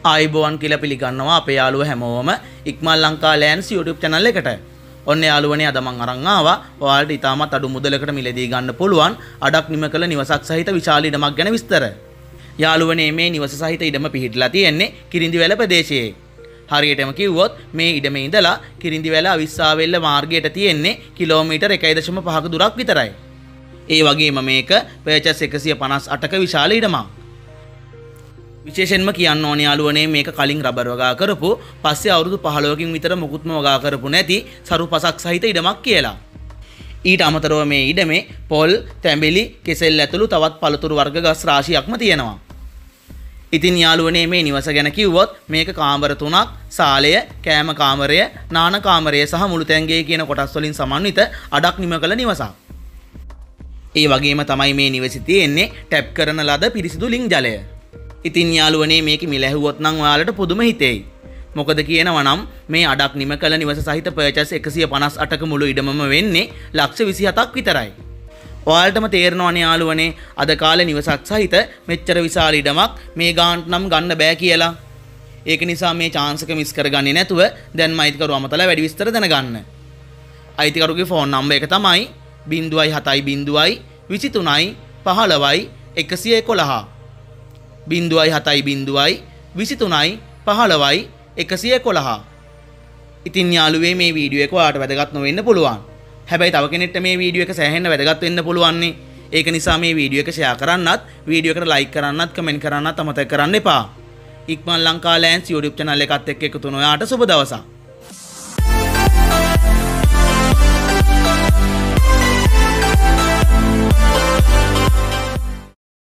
ආයිබෝවන් කියලා පිළිගන්නවා අපේ යාළුවෝ හැමෝම ඉක්මන් ලංකා ලෑන්ඩ්ස් YouTube channel එකට. ඔන්න යාළුවනේ අද මම අරන් ආවා ඔයාලට ඉතාමත් අඩු මුදලකට මිලදී ගන්න පුළුවන් අඩක් නිම කළ නිවසක් සහිත විශාල ඉඩමක් ගැන විස්තර. යාළුවනේ මේ නිවස සහිත ඉඩම පිහිටලා තියෙන්නේ කිරින්දිවැල ප්‍රදේශයේ. හරියටම කිව්වොත් මේ ඉඩමේ ඉඳලා කිරින්දිවැල අවිස්සාවෙල්ල මාර්ගයට තියෙන්නේ කිලෝමීටර් 1.5ක දුරක් විතරයි. ඒ වගේම මේක පර්චස් 158ක විශාල ඉඩමක්. විශේෂයෙන්ම කියන්න ඕනේ යාළුවනේ මේක කලින් රබර් වගා කරපු පස්සේ අවුරුදු 15කින් විතර මුකුත්ම වගා කරපු නැති සරු පසක් සහිත ඉඩමක් කියලා. ඊට අමතරව මේ ඉඩමේ පොල්, තැඹිලි, කෙසෙල් ඇතුළු තවත් පළතුරු වර්ග ගස් රාශියක්ම තියෙනවා. ඉතින් යාළුවනේ මේ නිවස ගැන කිව්වොත් මේක කාමර 3ක්, සාලය, කෑම කාමරය, නාන කාමරය සහ මුළු තැන්ගේ කියන කොටස් වලින් සමන්විත අඩක් නිම කළ නිවසක්. ඒ වගේම තමයි මේ නිවසේ තියෙන්නේ ටැප් කරන ලද පිරිසිදු ලිං ජලය. ඉතින් යාළුවනේ මේක මිල ඇහුවොත් නම් ඔයාලට පුදුම හිතෙයි. මොකද කියනවා නම් මේ අඩක් නිම කළ නිවස සහිත පර්චස් 158ක මුළු ඉඩමම වෙන්නේ ලක්ෂ 27ක් විතරයි. ඔයාලටම තේරෙනවනේ යාළුවනේ අද කාලේ නිවසක් සහිත මෙච්චර විශාල ඉඩමක් මේ ගානට නම් ගන්න බෑ කියලා. ඒක නිසා මේ chance එක මිස් කරගන්නේ නැතුව දැන්ම අයිතිකරු අමතලා වැඩි විස්තර දැනගන්න. අයිතිකරුගේ ෆෝන් නම්බර් එක තමයි 070 23 15 111. 070 23 15 111. ඉතින් යාළුවේ මේ වීඩියෝ එක ඔයාලට වැදගත් නොවෙන්න පුළුවන්. හැබැයි තව කෙනෙක්ට මේ වීඩියෝ එක සෑහෙන්න වැදගත් වෙන්න පුළුවන් නේ. ඒක නිසා මේ වීඩියෝ එක ෂෙයා කරන්නත්, වීඩියෝ එකට ලයික් කරන්නත්, කමෙන්ට් කරන්නත් අමතක කරන්න එපා. ඉක්මන් ලංකා ලෑන්ඩ්ස් YouTube channel එකත් එක්ක එකතු වෙන ඔයාලට සුබ දවසක්.